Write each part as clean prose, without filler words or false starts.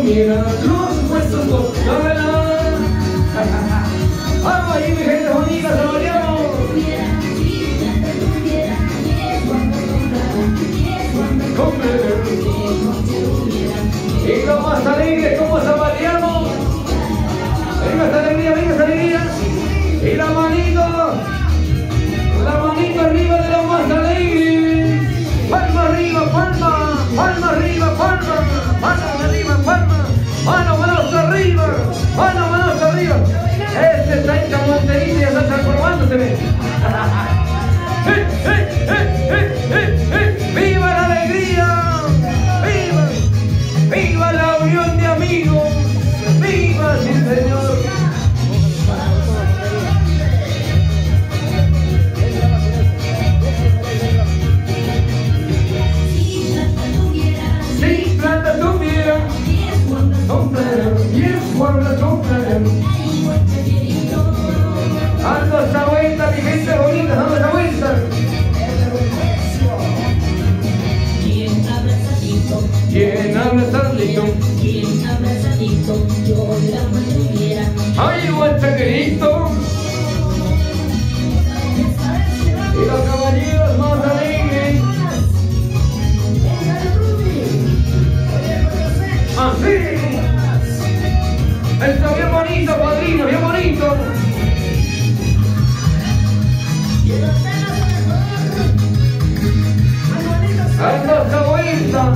tuviera los huesos cortaran. Vamos ahí, mi gente bonita, saboreamos. Y lo más alegre, ¿cómo saboreamos? Venga esta alegría, venga esta alegría. Y la manito arriba de los más alegres. Palma arriba, palma, palma arriba, palma, mano arriba, palma, manos arriba, manos arriba. Este está en Camonterita y ya está transformándose. ¡Viva la alegría! ¡Viva! ¡Viva la unión de amigos! ¡Viva, sí señor! Si plata tuviera, y es cuando comprarán. Dando esta vuelta, mi gente bonita, dando esta vuelta. ¿Quién habla Sarlito? ¿Quién habla Sarlito? Yo la mantuviera. ¡Ay, buen chaquerito! Y los caballeros más alegres. ¡Así! Está bien bonito, padrino, bien bonito. ¡Anda esta vuelta!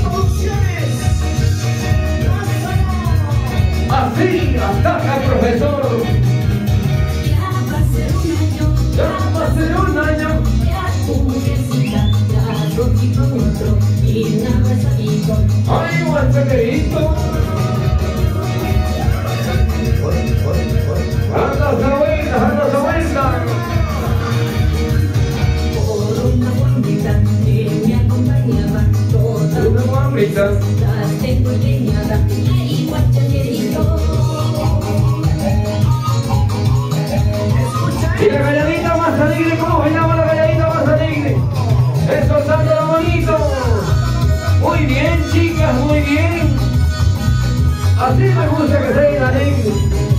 Así, ataca, profesor. Ya va a ser un año. Ya pobrecita, ya rotito mucho. ¿Quién habla Sarlito? ¡Ay, buen chaquerito! ¡Anda esta vuelta, anda esta vuelta! Por una guambita que me acompañaba toda Una guambita. las tengo leñada. Ay, guachaquerito. Y la calladita más alegre, ¿cómo bailamos la calladita más alegre? Eso, soltando la manito. Muy bien, chicas, muy bien. Así me gusta que sean alegres.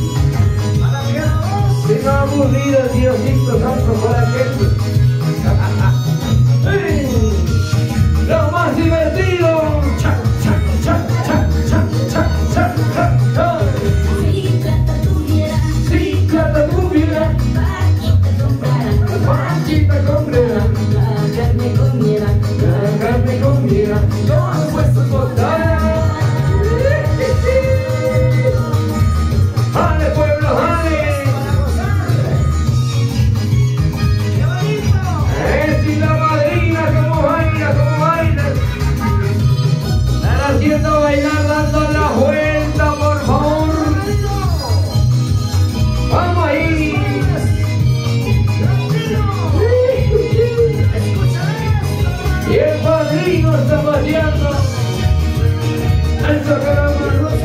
Si no aburrido, Diosito Santo, ¿para qué? Lo más divertido. Cha, cha, cha, cha, cha, cha, cha, cha, cha. Si plata tuviera, Si plata tuviera, Paquita comprara. Paquita comprara. La carne comiera. La carne comiera, los huesos cortaran. ¡Ale, pueblo, ale! ¡Es y la madrina, cómo baila, cómo baila! Están haciendo bailar, dando la vuelta, por favor. ¡Vamos ahí! Y el padrino está paseando. ¡Eso, caramba!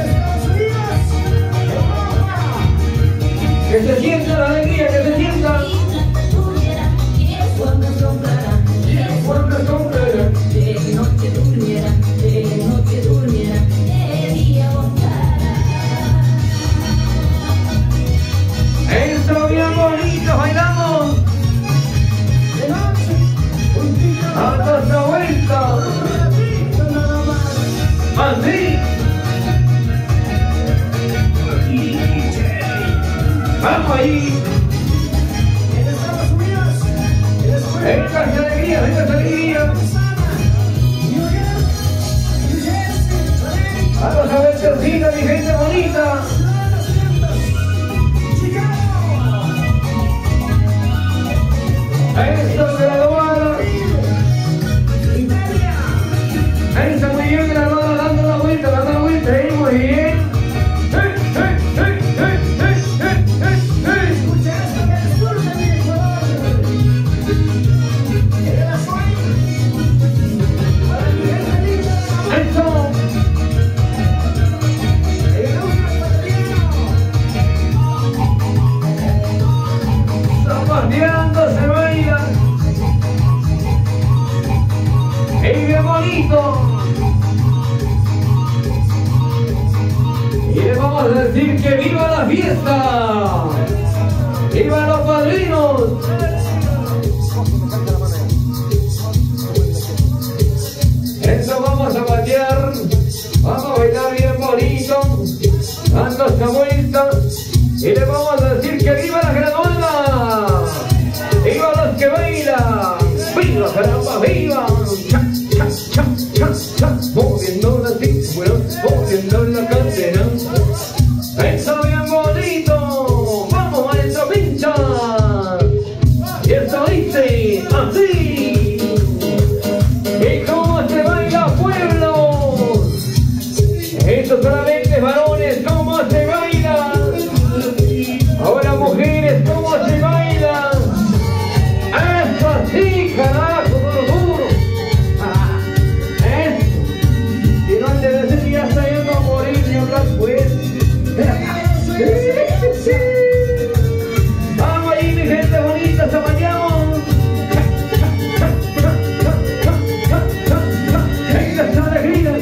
Que se sienta la alegría, que se sienta. Si plata tuviera, y es cuando comprara. Y es cuando comprara. De noche durmiera, de día botara. Eso bien bonito, bailamos. Hasta esta vuelta. Así. Vamos ahí. Venga esta alegría, venga esta alegría. Vamos a ver tercita, mi gente bonita. Eso, graduada. Eso, muy bien, graduada, dando la vuelta, muy bien. la fiesta! ¡Viva los padrinos! Eso, vamos a batear, vamos a bailar bien bonito, dando esta vuelta y le vamos a decir que viva la graduada, viva los que bailan, viva caramba, viva, cha, cha, cha, cha, cha, moviendo la cintura, moviendo la cadera, eso bien bonito, vamos maestro pincha, y eso dice así. Eso solamente varones, ¿cómo se baila? Ahora mujeres, ¿cómo se baila? Eso así, carajo, duro. Eso. Y no antes de decir que ya está yendo a morir ni hablar pues. Vamos ahí, mi gente bonita, se bañamos. Venga esa alegría.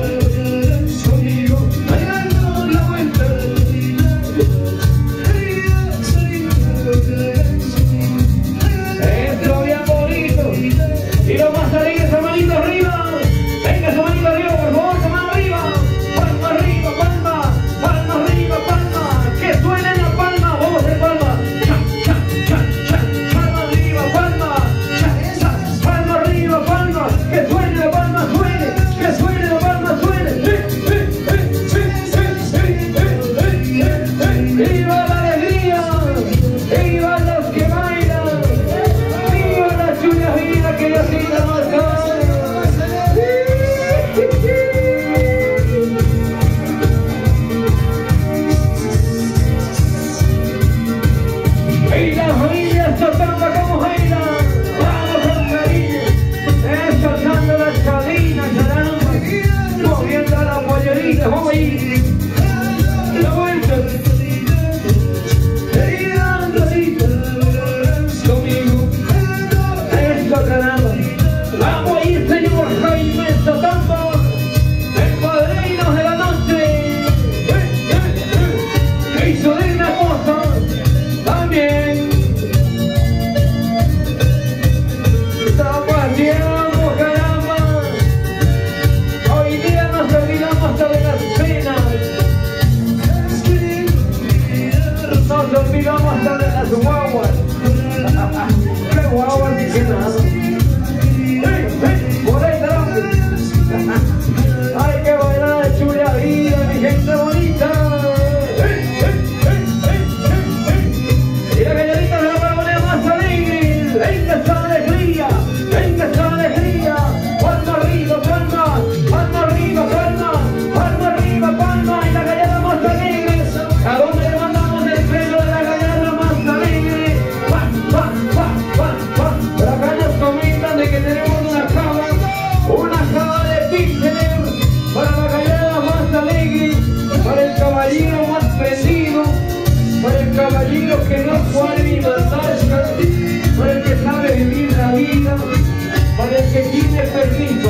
Que no puede ni matarse, para el que sabe vivir la vida, para el que tiene permiso.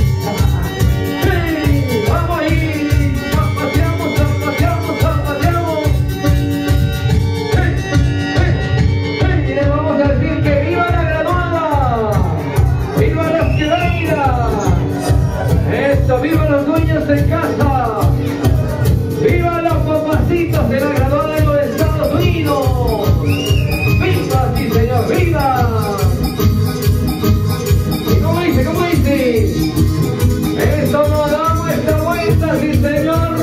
¡Hey! ¡Vamos ahí! ¡Zapateamos, zapateamos, zapateamos! ¡Hey! ¡Hey! ¡Hey! Y le vamos a decir que viva la graduada, viva los que bailan, esto, viva los dueños de casa, viva los papacitos de la graduada de los Estados Unidos. ¡Viva, sí señor, viva! ¿Y cómo dice, cómo dice? Eso nos damos esta vuelta, sí señor.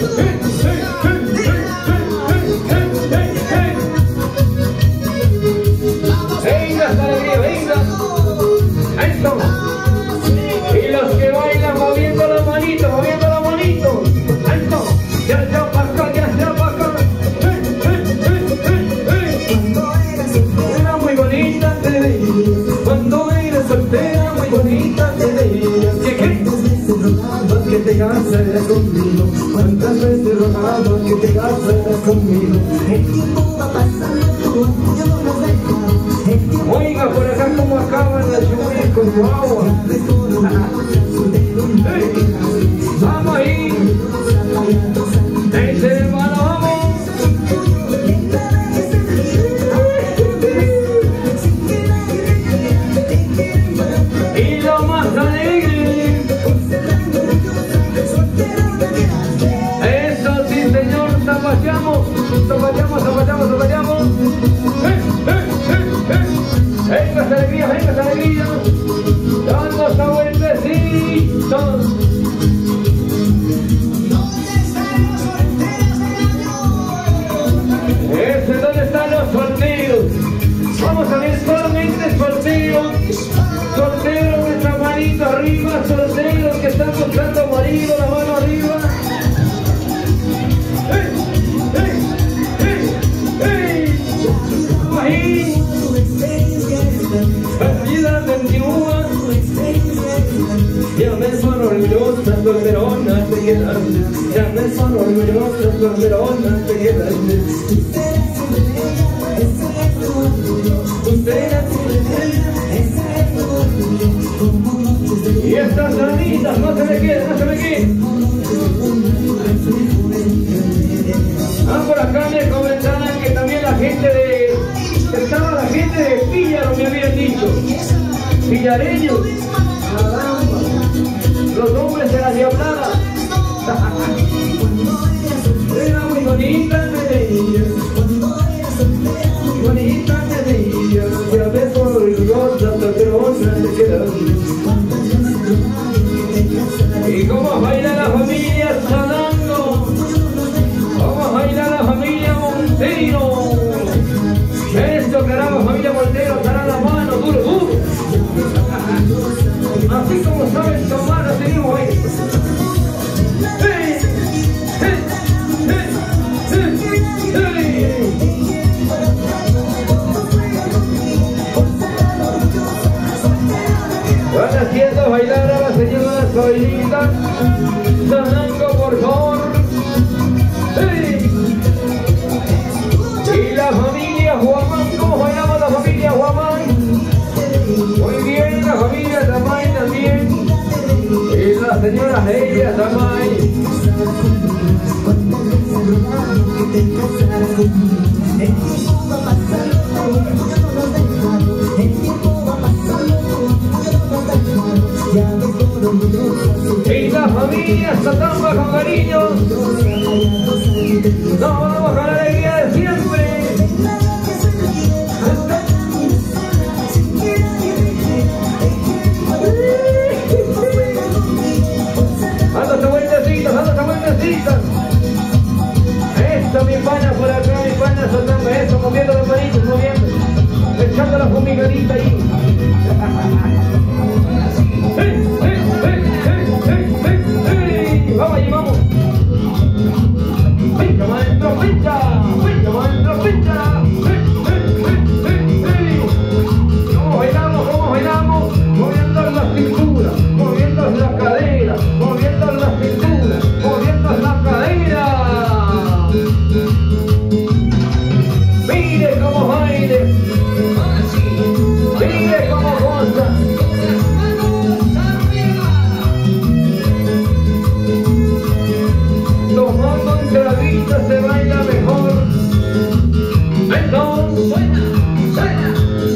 Venga esta alegría, venga. Eso. Y los que bailan moviendo las manitos, moviendo las manitos. Eso. Ya sea para acá, ya sea para acá. Era muy bonita te veías, cuando eres soltera muy bonita te veías. ¿Cuántas veces rogaba que te casaras conmigo? ¿Cuántas veces rogaba que te casaras conmigo? El tiempo va pasando, tú yo no nos dejas. Oiga, por acá como acaban las lluvias con tu agua. Vamos ahí. Ese hermano, vamos. buscando marido, la mano arriba. Ahí. La vida continúa. Ya me son orgullosas, solteronas te quedaste. Ya me son orgullosas, solteronas te quedaste. Y estas damitas no se me queden, no se me queden. Por acá me comentaban que también la gente de... Estaba la gente de Píllaro, me habían dicho. Pillareños. Los hombres de la diablada. Era muy bonita, me decía. Bonita, me decía. Ya ves por orgullosa, solterona te quedas. Y cómo baila la familia Sanando. Cómo baila la familia Montero. Esto, caramba, familia Montero, estará la mano, duro, duro. Así como saben tomar, así mismo ahí. Van haciendo bailar a la señora Zoilita. Sanando, por favor. Y la familia Guamán, ¿cómo bailamos la familia Guamán? Muy bien, la familia Tamay también. Y la señora Helia Tamay. Y la familia Satamba con cariño. Nos vamos con la alegría de siempre. Dándose vueltecitas. Esto, mi pana por acá, mi pana soltando eso, moviendo los manitos, moviendo. Echando la fumigadita ahí. Vamos allí, vamos. Pincha, maestro, pincha. Pincha, maestro, pincha. ¿Cómo bailamos? Moviendo la cintura, moviendo la cadera, moviendo la cintura, moviendo la cadera. Mire cómo baile. Mire cómo goza. Tomando un traguito se baila mejor. Entonces, suena.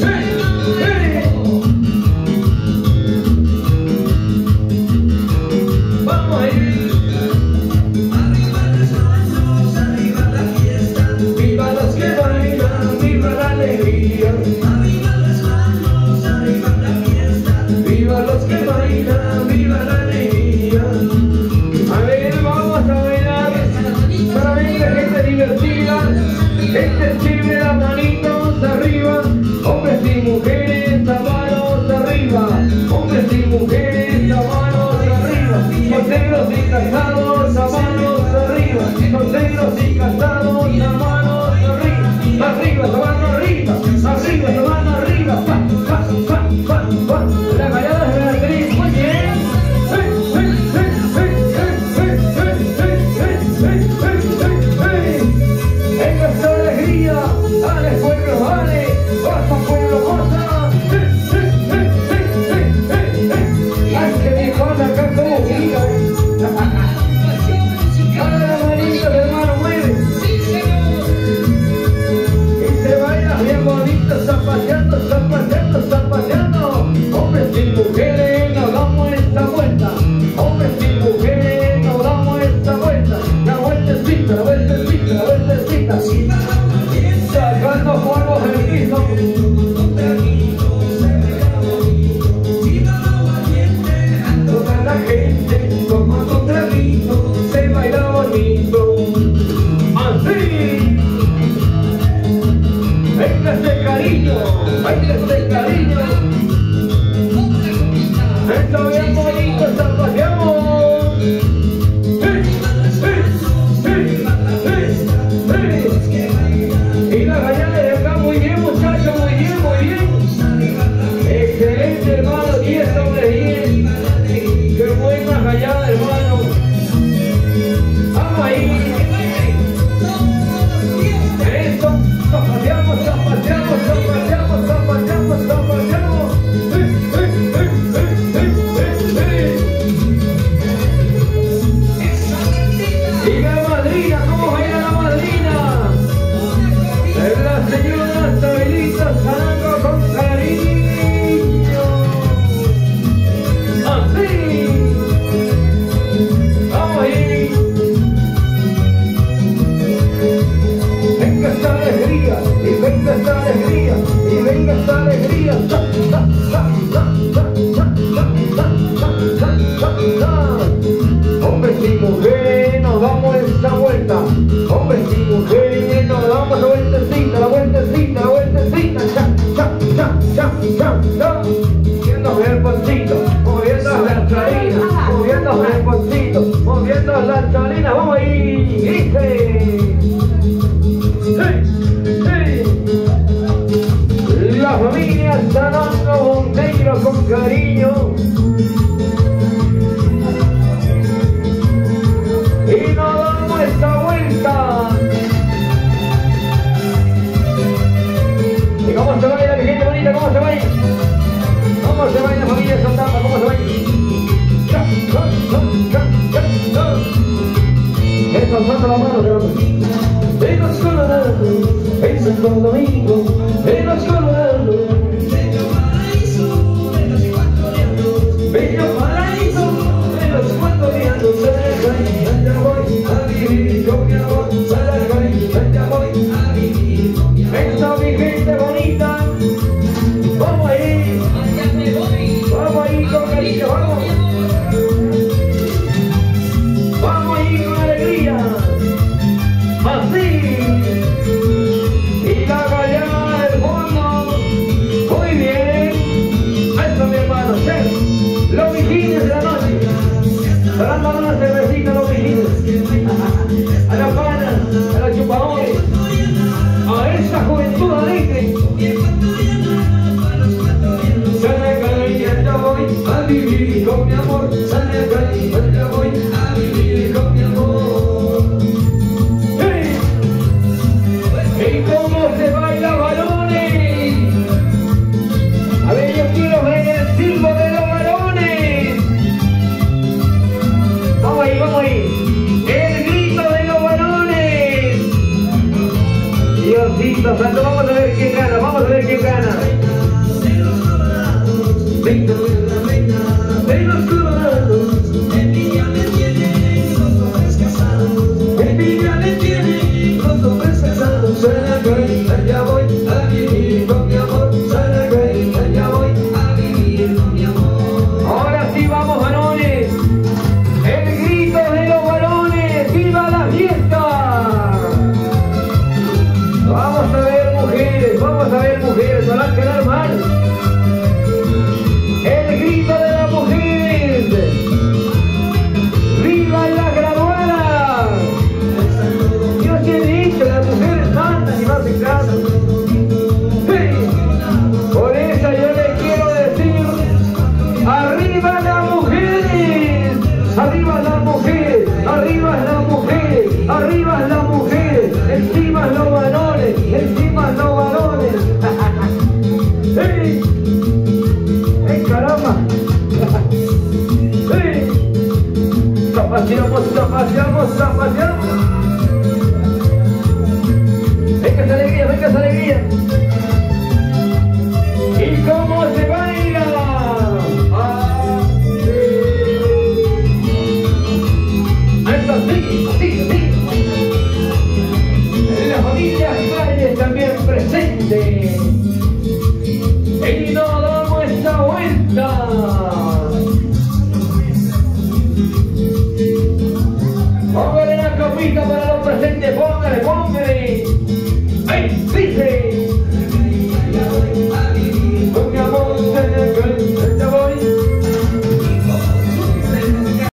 Vamos a ir. Arriba las manos, arriba la fiesta. Viva los que bailan, viva la alegría. Arriba las manos, arriba la fiesta. Viva los que bailan, viva la alegría. A ver, vamos a bailar. Solamente gente divertida. Gente sirve las manitos arriba. Hombres y mujeres, a manos arriba. Hombres y mujeres, a manos arriba. Solteros y casados, a manos arriba. Solteros y casados, a manos arriba. Arriba, la mano arriba. Arriba, la mano arriba. Pa. La callada de la actriz, muy bien. Esta es la alegría. Dale, pueblo, dale. Goza, pueblo, goza. Ay, que mi pana acá como gira. Dale la manita, hermano, mueve. Y se baila bien bonito, zapateando. Hombres y mujeres, nos damos esta vuelta. Hombres y mujeres, nos damos esta vuelta. La vueltecita. Sacando polvos del piso. Toda la gente tomando un traguito, se baila bonito. Así. Véngase cariño. Esto bien bonito, zapateamos. Hombres y mujeres, nos damos esta vuelta. Hombres y mujeres, nos damos la vueltecita, la vueltecita, la vueltecita. Moviendo el poncito, moviendo las chalinas, moviendo el poncito, moviendo las chalinas. Vamos ahí, dice. La familia Sanando Monteiro con cariño. Y nos damos esta vuelta. ¿Y cómo se baila, mi gente bonita? ¿Cómo se baila? ¿Cómo se baila, familia Santana? ¿Cómo se baila? Eso, falta la mano, creo. En los Colorados, en Santo Domingo, en los Colorados. Bello paraíso, en los ecuatorianos. Allá voy a vivir con mi amor. Allá voy a vivir con mi amor. Esta mi gente bonita. Vamos ahí. Vamos ahí con cariño, vamos. Vamos ahí con alegría. Así. Y la gallina del fondo. Muy bien. Eso, mi hermano. Los vigines de la noche. Dando una cervecita a los vigines. A la pana, a los chupadores. A esa juventud alegre. Sale acá y allá voy a vivir con mi amor. Sale acá y allá voy a vivir con mi amor. ¡Hey! ¿Y cómo se baila, varones? A ver, yo quiero ver el silbo de los varones. Vamos ahí, vamos ahí. El grito de los varones. Diosito santo, vamos a ver quién gana, vamos a ver quién gana. Venga, de los Colorados. Envidia me tienen los hombres casados. Envidia me tienen los hombres casados. Sale acá y allá voy a vivir con mi amor. Sale acá y allá voy a vivir con mi amor. Ahora sí vamos, varones. El grito de los varones. ¡Viva la fiesta! Vamos a ver mujeres, no van a quedar mal. El grito de la mujer. ¡Viva la graduada! Yo te he dicho, las mujeres mandan y no hacen caso. Sí. Por eso yo les quiero decir: ¡arriba las mujeres! ¡Arriba las mujeres! ¡Arriba las mujeres! ¡Arriba las mujeres! ¡Encima los varones! ¡Encima los varones! ¡Sí! ¡Ay, caramba! ¡Sí! ¡Zapateamos, zapateamos, zapateamos! ¡Venga esa alegría, venga esa alegría! ¿Y cómo se baila? ¡Ah, sí! ¡Esto sí, sí, sí! La familia Jiménez también presente. Y nos damos esta vuelta. Póngale la copita para los presentes, póngale, póngale. ¡Ay, dice!